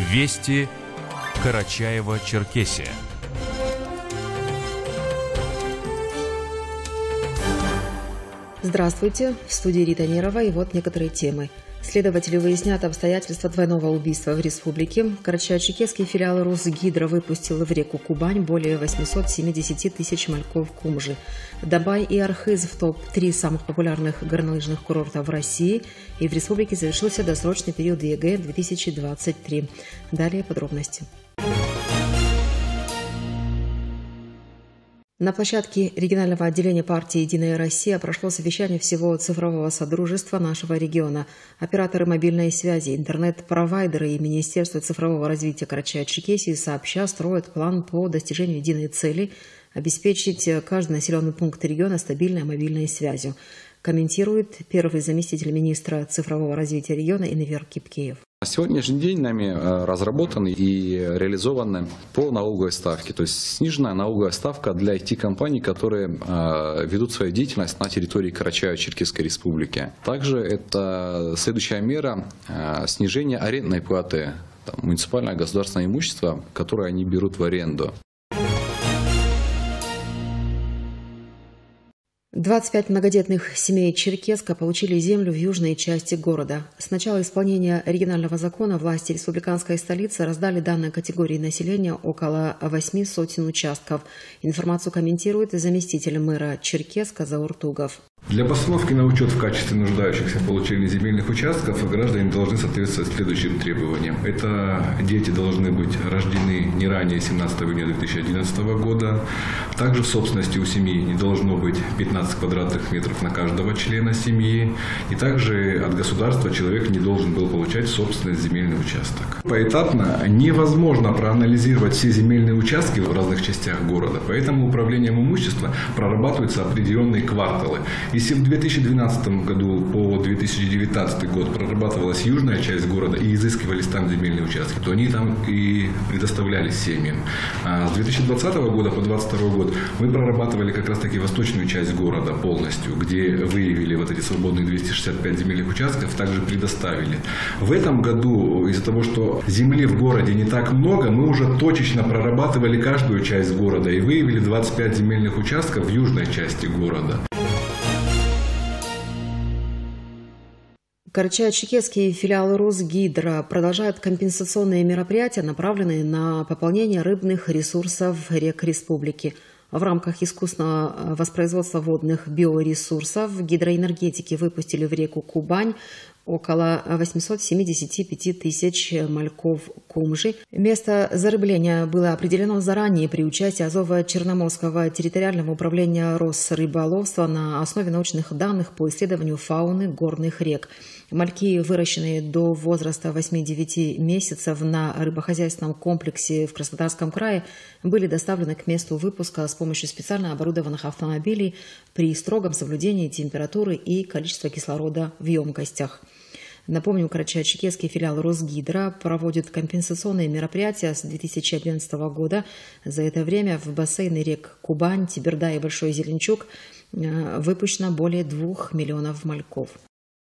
Вести Карачаево-Черкесия. Здравствуйте, в студии Рита Нерова, и вот некоторые темы. Следователи выяснят обстоятельства двойного убийства в республике. Карачаево-Черкесский филиал Росгидро выпустил в реку Кубань более 870 тысяч мальков кумжи. Дабай и Архыз в топ-3 самых популярных горнолыжных курортов в России, и в республике завершился досрочный период ЕГЭ 2023. Далее подробности. На площадке регионального отделения партии «Единая Россия» прошло совещание всего цифрового содружества нашего региона. Операторы мобильной связи, интернет-провайдеры и Министерство цифрового развития Карачаево-Черкесии сообща строят план по достижению единой цели – обеспечить каждый населенный пункт региона стабильной мобильной связью, комментирует первый заместитель министра цифрового развития региона Инвер Кипкеев. На сегодняшний день нами разработаны и реализованы по налоговой ставке, то есть сниженная налоговая ставка для IT-компаний, которые ведут свою деятельность на территории Карачаево-Черкесской республики. Также это следующая мера – снижение арендной платы, муниципальное государственное имущество, которое они берут в аренду. 25 многодетных семей Черкеска получили землю в южной части города. С начала исполнения регионального закона власти республиканской столицы раздали данной категории населения около 8 сотен участков. Информацию комментирует заместитель мэра Черкеска Заур Тугов. Для постановки на учет в качестве нуждающихся в получении земельных участков граждане должны соответствовать следующим требованиям. Это дети должны быть рождены не ранее 17 июня 2011 года. Также в собственности у семьи не должно быть 15 квадратных метров на каждого члена семьи. И также от государства человек не должен был получать собственность земельный участок. Поэтапно невозможно проанализировать все земельные участки в разных частях города. Поэтому управлением имущества прорабатываются определенные кварталы. Если в 2012 году по 2019 год прорабатывалась южная часть города и изыскивались там земельные участки, то они там и предоставлялись семьям. А с 2020 года по 2022 год мы прорабатывали как раз таки восточную часть города полностью, где выявили вот эти свободные 265 земельных участков, также предоставили. В этом году из-за того, что земли в городе не так много, мы уже точечно прорабатывали каждую часть города и выявили 25 земельных участков в южной части города. Карачаево-Черкесский филиал Росгидро продолжает компенсационные мероприятия, направленные на пополнение рыбных ресурсов рек республики. В рамках искусственного воспроизводства водных биоресурсов гидроэнергетики выпустили в реку Кубань около 875 тысяч мальков кумжи. Место зарыбления было определено заранее при участии Азово-Черноморского территориального управления Росрыболовства на основе научных данных по исследованию фауны горных рек. Мальки, выращенные до возраста 8-9 месяцев на рыбохозяйственном комплексе в Краснодарском крае, были доставлены к месту выпуска с помощью специально оборудованных автомобилей при строгом соблюдении температуры и количества кислорода в емкостях. Напомним, Карачаево-Черкесский филиал Росгидро проводит компенсационные мероприятия с 2011 года. За это время в бассейны рек Кубань, Теберда и Большой Зеленчук выпущено более 2 миллионов мальков.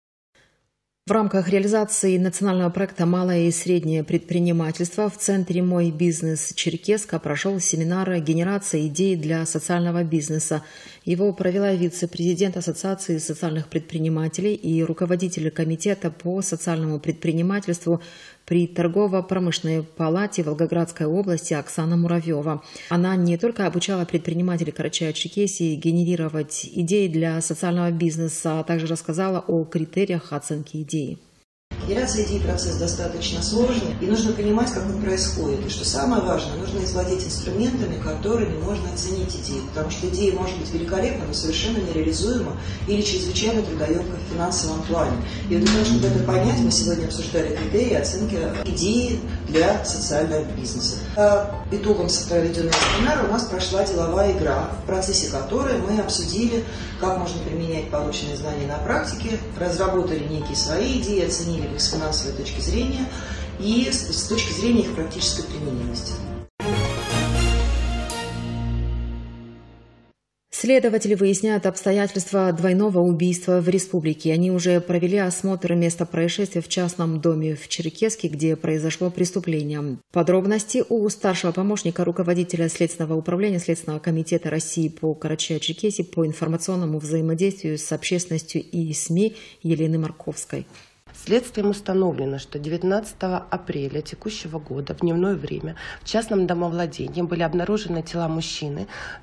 В рамках реализации национального проекта «Малое и среднее предпринимательство» в Центре «Мой бизнес» Черкеска прошел семинар «Генерация идей для социального бизнеса». Его провела вице-президент Ассоциации социальных предпринимателей и руководитель Комитета по социальному предпринимательству при Торгово-промышленной палате Волгоградской области Оксана Муравьева. Она не только обучала предпринимателей Карачаево-Черкесии генерировать идеи для социального бизнеса, а также рассказала о критериях оценки идеи. Генерация идей – процесс достаточно сложный, и нужно понимать, как он происходит. И что самое важное, нужно владеть инструментами, которыми можно оценить идею, потому что идея может быть великолепна, но совершенно нереализуема или чрезвычайно трудоемка в финансовом плане. И вот для того, чтобы это понять, мы сегодня обсуждали критерии оценки идеи для социального бизнеса. По итогам проведенного семинара у нас прошла деловая игра, в процессе которой мы обсудили, как можно применять полученные знания на практике, разработали некие свои идеи, оценили их с финансовой точки зрения и с точки зрения их практической применимости. Следователи выясняют обстоятельства двойного убийства в республике. Они уже провели осмотр места происшествия в частном доме в Черкесске, где произошло преступление. Подробности у старшего помощника руководителя Следственного управления Следственного комитета России по Карачаево-Черкесии по информационному взаимодействию с общественностью и СМИ Елены Марковской. Следствием установлено, что 19 апреля текущего года в дневное время в частном домовладении были обнаружены тела мужчины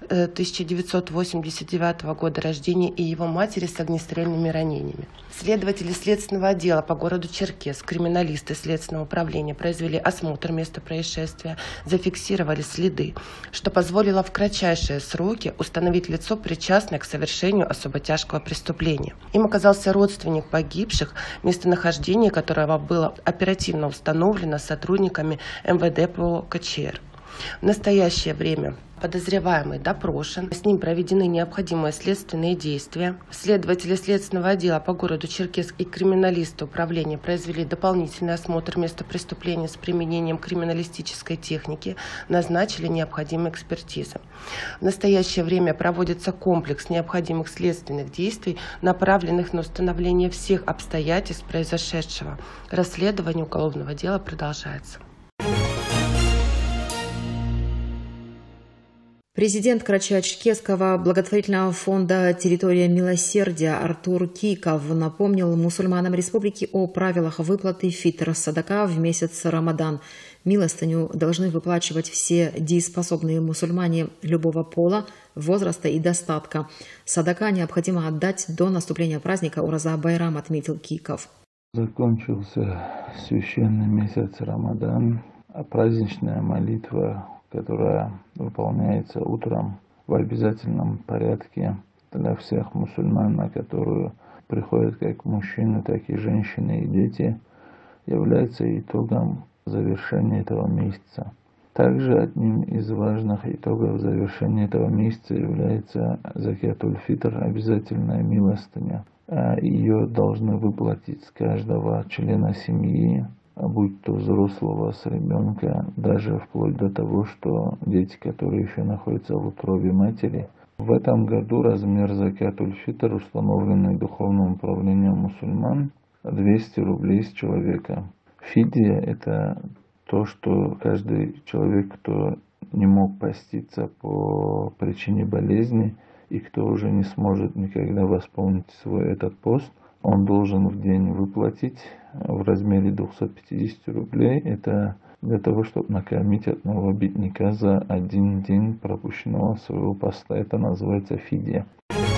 1989 года рождения и его матери с огнестрельными ранениями. Следователи следственного отдела по городу Черкесск, криминалисты Следственного управления произвели осмотр места происшествия, зафиксировали следы, что позволило в кратчайшие сроки установить лицо, причастное к совершению особо тяжкого преступления. Им оказался родственник погибших, местонахождение которого было оперативно установлено сотрудниками МВД по КЧР. В настоящее время подозреваемый допрошен, с ним проведены необходимые следственные действия. Следователи следственного отдела по городу Черкесск и криминалисты управления произвели дополнительный осмотр места преступления с применением криминалистической техники, назначили необходимые экспертизы. В настоящее время проводится комплекс необходимых следственных действий, направленных на установление всех обстоятельств произошедшего. Расследование уголовного дела продолжается. Президент Карачаево-Черкесского благотворительного фонда «Территория милосердия» Артур Киков напомнил мусульманам республики о правилах выплаты фитр-садака в месяц Рамадан. Милостыню должны выплачивать все дееспособные мусульмане любого пола, возраста и достатка. Садака необходимо отдать до наступления праздника Ураза-Байрам, отметил Киков. Закончился священный месяц Рамадан, а праздничная молитва, которая выполняется утром в обязательном порядке для всех мусульман, на которую приходят как мужчины, так и женщины и дети, является итогом завершения этого месяца. Также одним из важных итогов завершения этого месяца является закят-уль-фитр, обязательная милостыня. Ее должны выплатить с каждого члена семьи, будь то взрослого с ребенка, даже вплоть до того, что дети, которые еще находятся в утробе матери. В этом году размер закят-уль-фитр, установленный Духовным управлением мусульман, 200 рублей с человека. Фидия – это то, что каждый человек, кто не мог поститься по причине болезни и кто уже не сможет никогда восполнить свой этот пост, он должен в день выплатить в размере 250 рублей. Это для того, чтобы накормить одного бедняка за один день пропущенного своего поста. Это называется фидия.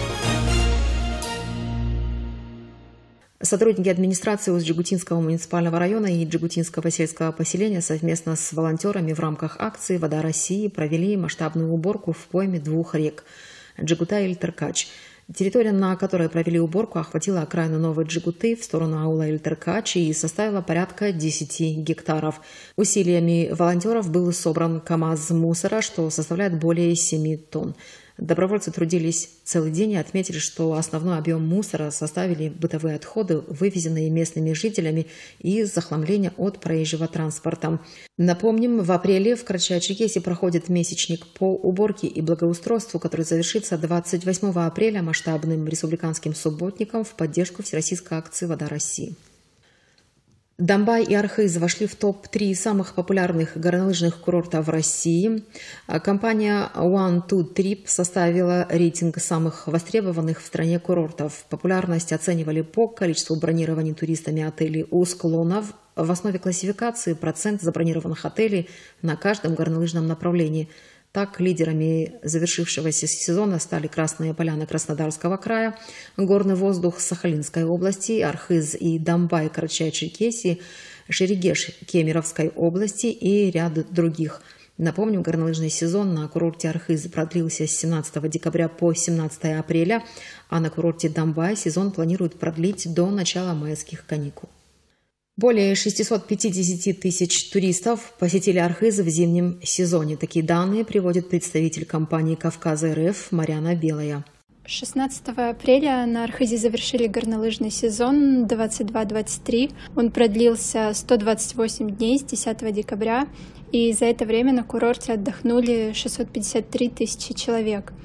Сотрудники администрации Усть-Джигутинского муниципального района и Джигутинского сельского поселения совместно с волонтерами в рамках акции «Вода России» провели масштабную уборку в пойме двух рек – Джигута и Эльтеркач. Территория, на которой провели уборку, охватила окраину Новой Джигуты в сторону аула Эльтеркач и составила порядка 10 гектаров. Усилиями волонтеров был собран КАМАЗ мусора, что составляет более 7 тонн. Добровольцы трудились целый день и отметили, что основной объем мусора составили бытовые отходы, вывезенные местными жителями, и захламление от проезжего транспорта. Напомним, в апреле в Карачаево-Черкесии проходит месячник по уборке и благоустройству, который завершится 28 апреля масштабным республиканским субботником в поддержку всероссийской акции «Вода России». Домбай и Архыз вошли в топ-3 самых популярных горнолыжных курортов России. Компания One Two Trip составила рейтинг самых востребованных в стране курортов. Популярность оценивали по количеству бронирований туристами отелей у склонов. В основе классификации процент забронированных отелей на каждом горнолыжном направлении. Так, лидерами завершившегося сезона стали Красная Поляна Краснодарского края, Горный воздух Сахалинской области, Архыз и Домбай Карачаево-Черкесии, Шерегеш Кемеровской области и ряд других. Напомним, горнолыжный сезон на курорте Архыз продлился с 17 декабря по 17 апреля, а на курорте Домбай сезон планируют продлить до начала майских каникул. Более 650 тысяч туристов посетили Архыз в зимнем сезоне. Такие данные приводит представитель компании «Кавказ РФ» Марьяна Белая. 16 апреля на Архызе завершили горнолыжный сезон 22-23. Он продлился 128 дней с 10 декабря, и за это время на курорте отдохнули 653 тысячи человек.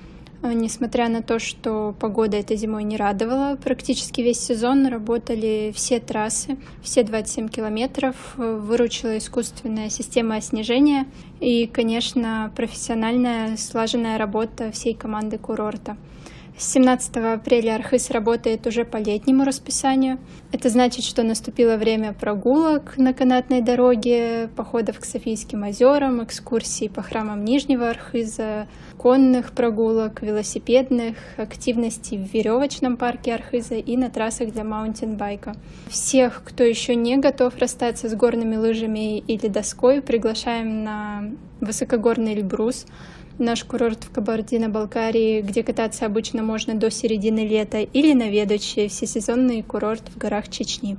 Несмотря на то, что погода этой зимой не радовала, практически весь сезон работали все трассы, все 27 километров, выручила искусственная система снижения и, конечно, профессиональная слаженная работа всей команды курорта. С 17 апреля Архыз работает уже по летнему расписанию. Это значит, что наступило время прогулок на канатной дороге, походов к Софийским озерам, экскурсий по храмам Нижнего Архыза, конных прогулок, велосипедных, активностей в веревочном парке Архыза и на трассах для маунтинбайка. Всех, кто еще не готов расстаться с горными лыжами или доской, приглашаем на высокогорный Эльбрус, наш курорт в Кабардино-Балкарии, где кататься обычно можно до середины лета, или на Ведочи, всесезонный курорт в горах Чечни.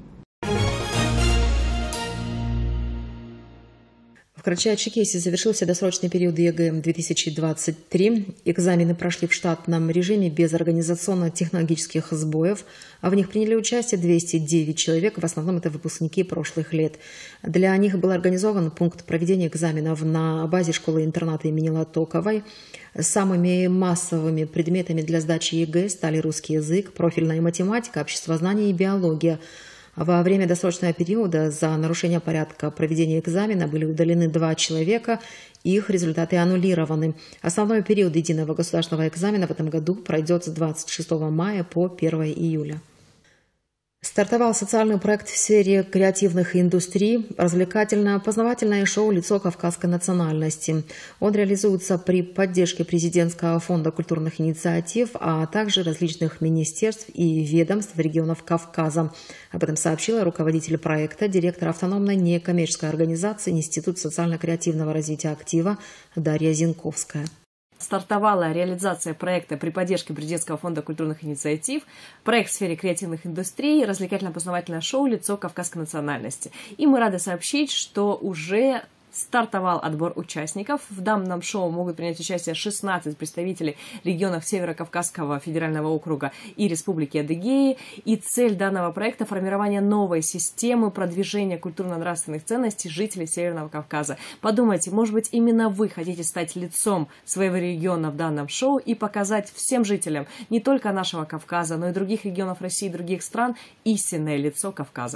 В Карачаево-Черкесии завершился досрочный период ЕГЭ-2023. Экзамены прошли в штатном режиме без организационно-технологических сбоев, а в них приняли участие 209 человек, в основном это выпускники прошлых лет. Для них был организован пункт проведения экзаменов на базе школы-интерната имени Латоковой. Самыми массовыми предметами для сдачи ЕГЭ стали русский язык, профильная математика, обществознание и биология. Во время досрочного периода за нарушение порядка проведения экзамена были удалены 2 человека, их результаты аннулированы. Основной период единого государственного экзамена в этом году пройдет с 26 мая по 1 июля. Стартовал социальный проект в сфере креативных индустрий, развлекательно-познавательное шоу «Лицо кавказской национальности». Он реализуется при поддержке Президентского фонда культурных инициатив, а также различных министерств и ведомств регионов Кавказа. Об этом сообщила руководитель проекта, директор автономной некоммерческой организации Институт социально-креативного развития актива Дарья Зинковская. Стартовала реализация проекта при поддержке Президентского фонда культурных инициатив, проект в сфере креативных индустрий, развлекательно-познавательное шоу «Лицо кавказской национальности». И мы рады сообщить, что уже стартовал отбор участников. В данном шоу могут принять участие 16 представителей регионов Северо-Кавказского федерального округа и Республики Адыгеи. И цель данного проекта – формирование новой системы продвижения культурно-нравственных ценностей жителей Северного Кавказа. Подумайте, может быть, именно вы хотите стать лицом своего региона в данном шоу и показать всем жителям не только нашего Кавказа, но и других регионов России и других стран истинное лицо Кавказа.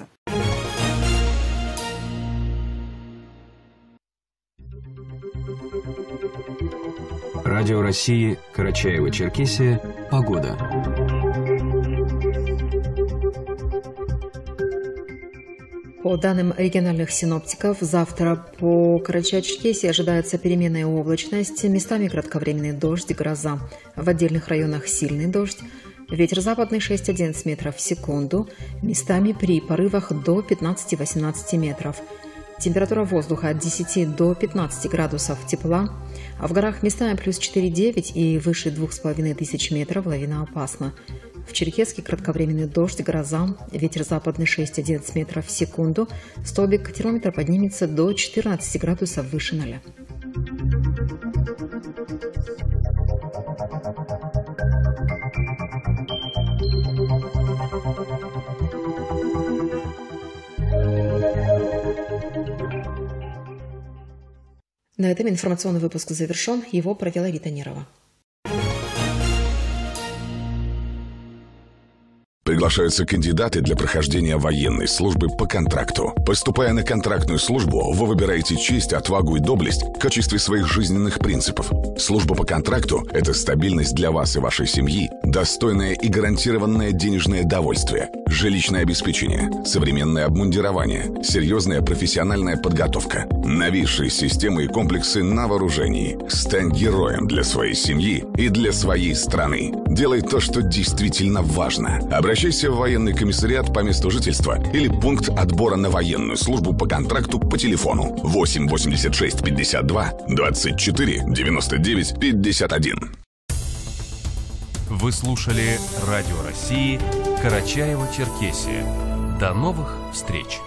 Радио России, Карачаево-Черкесия, погода. По данным региональных синоптиков, завтра по Карачаево-Черкесии ожидается переменная облачность, местами кратковременный дождь, гроза. В отдельных районах сильный дождь. Ветер западный 6-11 метров в секунду, местами при порывах до 15-18 метров. Температура воздуха от 10 до 15 градусов тепла, а в горах местами плюс 4-9 и выше 2500 метров лавина опасна. В Черкесске кратковременный дождь, гроза, ветер западный 6-11 метров в секунду, столбик термометра поднимется до 14 градусов выше 0. На этом информационный выпуск завершен. Его провела Рита Нерова. Приглашаются кандидаты для прохождения военной службы по контракту. Поступая на контрактную службу, вы выбираете честь, отвагу и доблесть в качестве своих жизненных принципов. Служба по контракту – это стабильность для вас и вашей семьи, достойное и гарантированное денежное довольствие, жилищное обеспечение, современное обмундирование, серьезная профессиональная подготовка, новейшие системы и комплексы на вооружении. Стань героем для своей семьи и для своей страны. Делай то, что действительно важно. Обращайся в военный комиссариат по месту жительства или пункт отбора на военную службу по контракту по телефону 8 86 52 24 99 51. Вы слушали Радио России, Карачаево-Черкесия. До новых встреч!